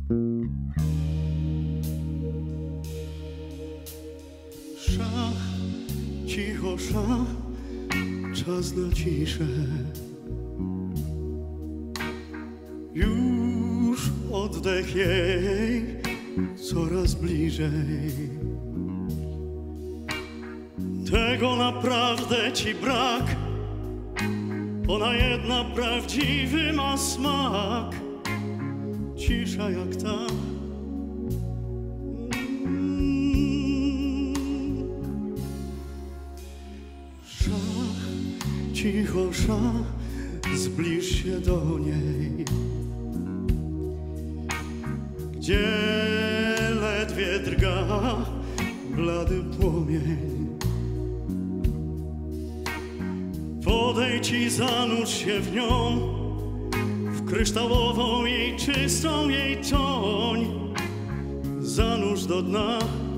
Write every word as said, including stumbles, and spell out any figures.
Szach, cicho szach, czas na ciszę. Już oddech jej coraz bliżej. Tego naprawdę ci brak. Ona jedna prawdziwy ma smak. Cisza jak ta. Szach, cicho szach, zbliż się do niej. Gdzie ledwie drga blady płomień. Podejdź i zanurz się w nią, w kryształową jej czystą jej toń. Zanurz do dna.